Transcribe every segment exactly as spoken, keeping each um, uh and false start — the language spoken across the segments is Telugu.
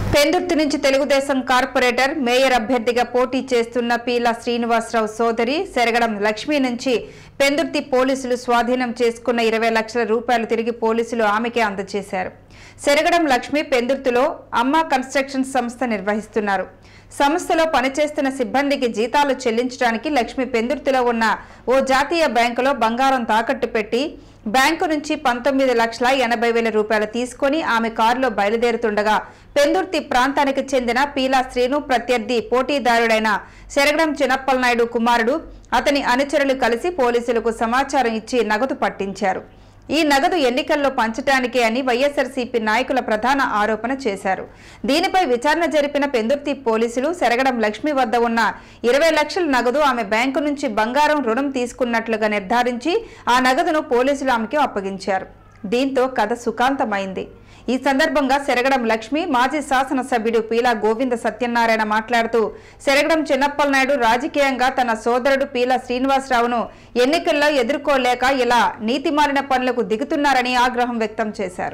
పెందుర్తి నుంచి తెలుగుదేశం కార్పొరేటర్ మేయర్ అభ్యర్థిగా పోటీ చేస్తున్న పీలా శ్రీనివాసరావు సోదరి సెరగడం లక్ష్మి నుంచి పెందుర్తి పోలీసులు స్వాధీనం చేసుకున్న ఇరవై లక్షల రూపాయలు తిరిగి పోలీసులు ఆమెకే అందజేశారు. సెరగడం లక్ష్మి పెందుర్తిలో అమ్మ కన్స్ట్రక్షన్ సంస్థ నిర్వహిస్తున్నారు. సంస్థలో పనిచేస్తున్న సిబ్బందికి జీతాలు చెల్లించడానికి లక్ష్మి పెందుర్తిలో ఉన్న ఓ జాతీయ బ్యాంకులో బంగారం తాకట్టు పెట్టి బ్యాంకు నుంచి పంతొమ్మిది లక్షల ఎనభై వేల రూపాయలు తీసుకుని ఆమె కారులో బయలుదేరుతుండగా పెందుర్తి ప్రాంతానికి చెందిన పీలా శ్రీను ప్రత్యర్థి పోటీదారుడైన సెరగడం చిన్నప్పలనాయుడు కుమారుడు అతని అనుచరులు కలిసి పోలీసులకు సమాచారం ఇచ్చి నగదు పట్టించారు. ఈ నగదు ఎన్నికల్లో పంచటానికే అని వైఎస్ఆర్సీపీ నాయకుల ప్రధాన ఆరోపణ చేశారు. దీనిపై విచారణ జరిపిన పెందుర్తి పోలీసులు సెరగడం లక్ష్మి వద్ద ఉన్న ఇరవై లక్షల నగదు ఆమె బ్యాంకు నుంచి బంగారం రుణం తీసుకున్నట్లుగా నిర్ధారించి ఆ నగదును పోలీసులు ఆమెకు అప్పగించారు. దీంతో కథ సుఖాంతమైంది. ఈ సందర్భంగా సెరగడం లక్ష్మి మాజీ శాసనసభ్యుడు పీలా గోవింద సత్యనారాయణ మాట్లాడుతూ సెరగడం చిన్నప్పలనాయుడు రాజకీయంగా తన సోదరుడు పీలా శ్రీనివాసరావును ఎన్నికల్లో ఎదుర్కోలేక ఇలా నీతిమాలిన పనులకు దిగుతున్నారని ఆగ్రహం వ్యక్తం చేశారు.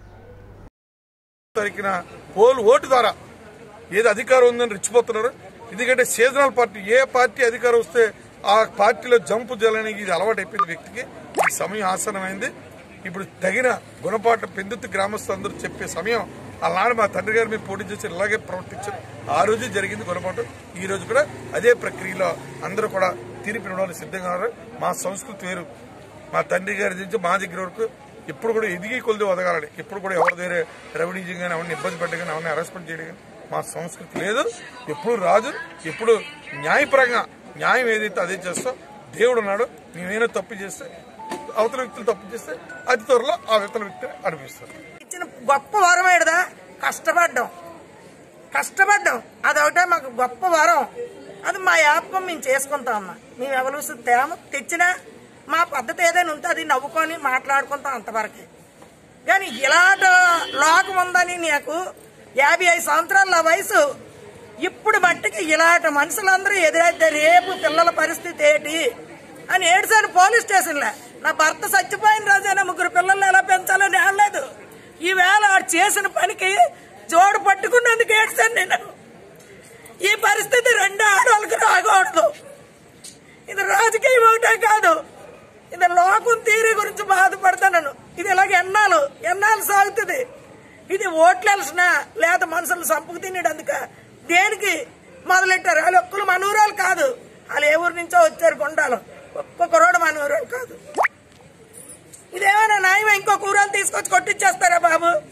ఓటు ద్వారా ఏది అధికారం ఉందని రెచ్చిపోతున్నారు. ఎందుకంటే సీజనల్ పార్టీ ఏ పార్టీ అధికారం వస్తే ఆ పార్టీలో జంపు జల్లడానికి ఇది అలవాటు అయిపోయింది వ్యక్తికి. ఈ సమయం ఆసనమైంది. ఇప్పుడు తగిన గుణపాఠ పెందుర్తి గ్రామస్తులందరూ చెప్పే సమయం. అలానే మా తండ్రి గారు మీరు పోటీ చేసి ఇలాగే ప్రవర్తించారు. ఆ రోజు జరిగింది గుణపాఠం. ఈ రోజు కూడా అదే ప్రక్రియలో అందరూ కూడా తీర్పు ఇవ్వడానికి సిద్ధంగా ఉన్నారు. మా సంస్కృతి వేరు. మా తండ్రి గారి నుంచి మా దగ్గర వరకు ఎప్పుడు కూడా ఎదిగి కొలిది వదగాలని, ఎప్పుడు కూడా ఎవరి దగ్గర రెవెన్యూ కానీ ఎవరిని ఇబ్బంది పెట్టగానే ఎవరిని అరెస్ట్మెంట్ చేయడం కానీ మా సంస్కృతి లేదు. ఎప్పుడు రాజు ఎప్పుడు న్యాయపరంగా న్యాయం ఏదైతే అదే చేస్తాం. దేవుడు ఉన్నాడు. మేమైనా తప్పు చేస్తే అవతల వ్యక్తులు తప్పు చేస్తే అతి త్వరలో ఆ వ్యక్తుల వ్యక్తిని అనిపిస్తారు. ఇచ్చిన గొప్ప వరం ఏడదా కష్టపడ్డాం కష్టపడ్డాం అదొకటే మాకు గొప్ప వరం. అది మా యాపకం మేము చేసుకుంటాం అమ్మా. మేము ఎవరు తేమ తెచ్చినా మా పద్ధతి ఏదైనా ఉంటే అది నవ్వుకొని మాట్లాడుకుంటాం అంతవరకే. కానీ ఇలాంటి లోకం ఉందని నాకు యాభై ఐదు సంవత్సరాల వయసు ఇప్పుడు మట్టికి ఇలాంటి మనుషులందరూ ఎదురైతే రేపు పిల్లల పరిస్థితి ఏంటి అని ఏడుసారి పోలీస్ స్టేషన్లో నా భర్త చచ్చిపోయిన రోజైనా ముగ్గురు పిల్లల్ని ఎలా పెంచాలని అనలేదు. ఈవేళ వాడు చేసిన పనికి జోడు పట్టుకున్నందుకు ఏడ్చాను నేను. ఈ పరిస్థితి రెండు ఆడవాళ్ళకి రాకూడదు. ఇది రాజకీయం ఒకటే కాదు, ఇది లోకం తీరి గురించి బాధపడతాను. ఇది ఇలాగ ఎన్నాళ్ళు ఎన్నాళ్ళు సాగుతుంది. ఇది ఓట్లేసిన లేదా మనుషులు సంపుకు తినేటందుక దేనికి మొదలెట్టారు? వాళ్ళు ఒక్కరు మనూరాలు కాదు, వాళ్ళు ఏ ఊరు నుంచో వచ్చారు. గుండాలు ఒక్కొక్క రోడ్డు మనూరాలు కాదు. ఇదేమైనా న్యాయమే? ఇంకొక ఊరాలు తీసుకొచ్చి కొట్టించేస్తారా బాబు?